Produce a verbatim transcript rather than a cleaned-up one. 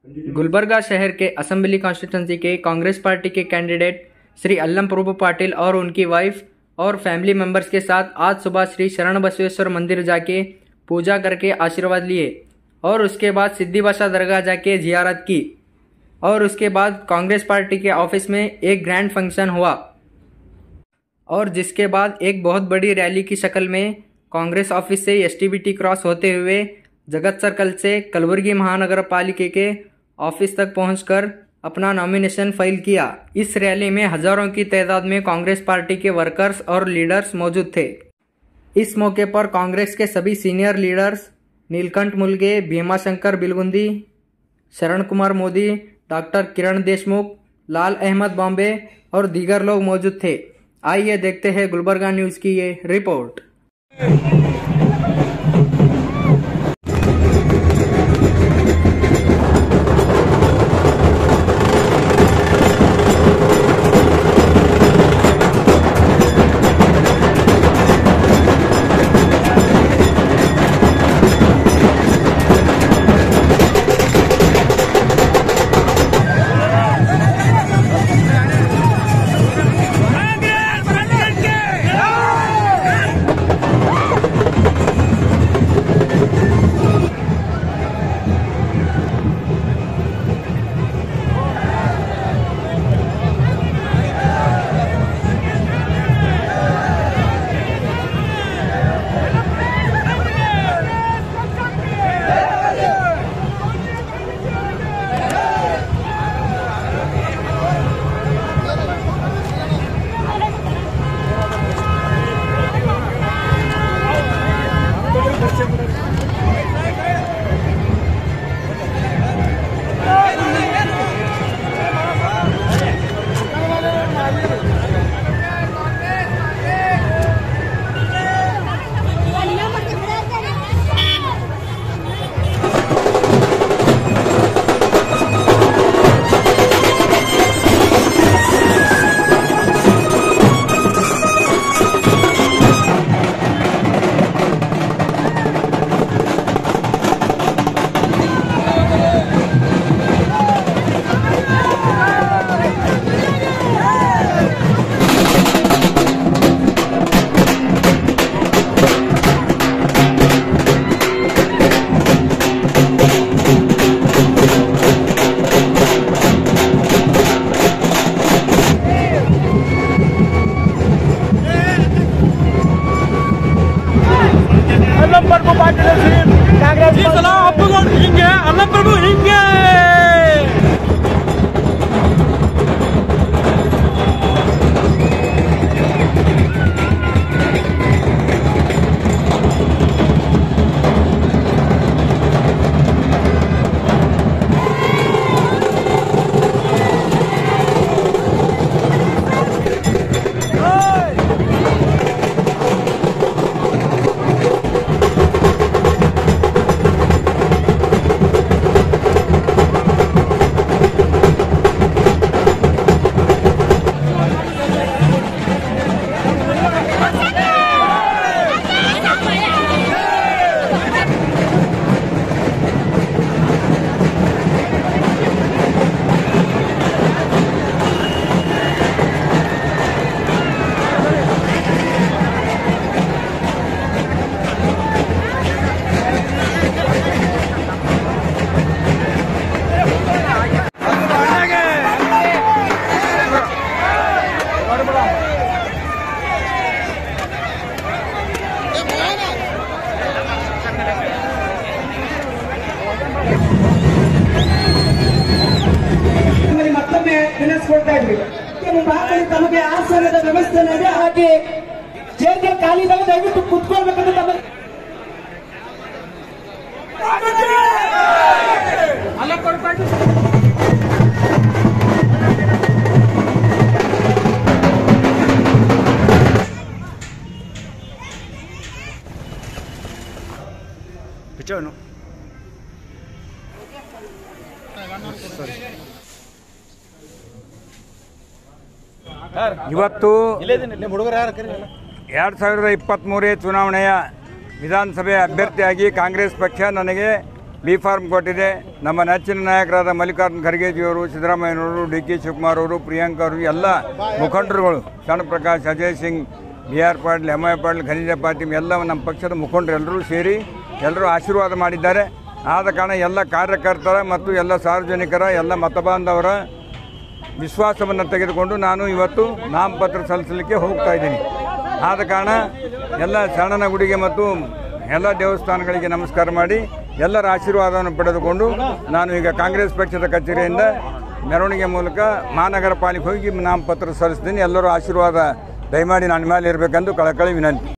गुलबर्गा शहर के assembly constituency के कांग्रेस पार्टी के कैंडिडेट श्री अल्लम प्रभु पाटिल और उनकी वाइफ और फैमिली मेंबर्स के साथ आज सुबह श्री शरण बसवेश्वर मंदिर जाके पूजा करके आशीर्वाद लिए और उसके बाद सिद्धि बाशा दरगाह जाके जियारत की और उसके बाद कांग्रेस पार्टी के ऑफिस में एक ग्रैंड फंक्शन हुआ और जिसके बाद एक बहुत बड़ी रैली की शक्ल में कांग्रेस ऑफिस से एसटीबीटी क्रॉस होते हुए जगत सर्कल से कलबुर्गी महानगर पालिका के ऑफिस तक पहुंचकर अपना नॉमिनेशन फाइल किया। इस रैली में हजारों की तादाद में कांग्रेस पार्टी के वर्कर्स और लीडर्स मौजूद थे। इस मौके पर कांग्रेस के सभी सीनियर लीडर्स नीलकंठ मुलगे, भीमाशंकर बिलगुंदी, शरण कुमार मोदी, डॉक्टर किरण देशमुख, लाल अहमद बॉम्बे और दीगर लोग मौजूद थे। आइए देखते हैं गुलबर्गा न्यूज की ये रिपोर्ट। अल्लम प्रभु पाटिल कांग्रेस जी सलाम आपको हिंगे अल्लम प्रभु हिंगे ತಮಗೆ ಆಸನದ ವ್ಯವಸ್ಥೆ ಇದೆ, ಹಾಗೆ ಚೇರ್ಗಳು ಖಾಲಿ ಇದ್ದಾಗ ದಯವಿಟ್ಟು ಕುತ್ಕೊಳ್ಬೇಕಂತ ತಮಗೆ पिछोनो ಇವತ್ತು ಎರಡು ಸಾವಿರದ ಇಪ್ಪತ್ತ್ಮೂರನೇ ಚುನಾವಣೆಯ ವಿಧಾನಸಭೆ ಅಭ್ಯರ್ಥಿಯಾಗಿ ಕಾಂಗ್ರೆಸ್ ಪಕ್ಷ ನನಗೆ ಬಿ ಫಾರ್ಮ್ ಕೊಟ್ಟಿದೆ. ನಮ್ಮ ನೆಚ್ಚಿನ ನಾಯಕರಾದ ಮಲ್ಲಿಕಾರ್ಜುನ ಖರ್ಗೆಜಿಯವರು, ಸಿದ್ದರಾಮಯ್ಯನವರು, ಡಿ ಕೆ ಶಿವಕುಮಾರ್ ಅವರು, ಪ್ರಿಯಾಂಕಾ ಅವರು, ಎಲ್ಲ ಮುಖಂಡರುಗಳು, Sharan Prakash, Ajay Singh, B R Patil, M I Patil, ಖನಿಜ ಪಾಟೀಲ್ ಎಲ್ಲ ನಮ್ಮ ಪಕ್ಷದ ಮುಖಂಡರು ಎಲ್ಲರೂ ಸೇರಿ ಎಲ್ಲರೂ ಆಶೀರ್ವಾದ ಮಾಡಿದ್ದಾರೆ. ಆದ ಕಾರಣ ಎಲ್ಲ ಕಾರ್ಯಕರ್ತರ ಮತ್ತು ಎಲ್ಲ ಸಾರ್ವಜನಿಕರ ಎಲ್ಲ ಮತಬಾಂಧವರ ವಿಶ್ವಾಸವನ್ನು ತೆಗೆದುಕೊಂಡು ನಾನು ಇವತ್ತು ನಾಮಪತ್ರ ಸಲ್ಲಿಸಲಿಕ್ಕೆ ಹೋಗ್ತಾ ಇದ್ದೀನಿ. ಆದ ಕಾರಣ ಎಲ್ಲ ಶರಣನ ಗುಡಿಗೆ ಮತ್ತು ಎಲ್ಲ ದೇವಸ್ಥಾನಗಳಿಗೆ ನಮಸ್ಕಾರ ಮಾಡಿ ಎಲ್ಲರ ಆಶೀರ್ವಾದವನ್ನು ಪಡೆದುಕೊಂಡು ನಾನು ಈಗ ಕಾಂಗ್ರೆಸ್ ಪಕ್ಷದ ಕಚೇರಿಯಿಂದ ಮೆರವಣಿಗೆ ಮೂಲಕ ಮಹಾನಗರ ಪಾಲಿಕೆ ಹೋಗಿ ನಾಮಪತ್ರ ಸಲ್ಲಿಸ್ತೀನಿ. ಎಲ್ಲರೂ ಆಶೀರ್ವಾದ ದಯಮಾಡಿ ನನ್ನ ಮೇಲೆ ಇರಬೇಕೆಂದು ಕಳಕಳಿ ವಿನಂತಿ.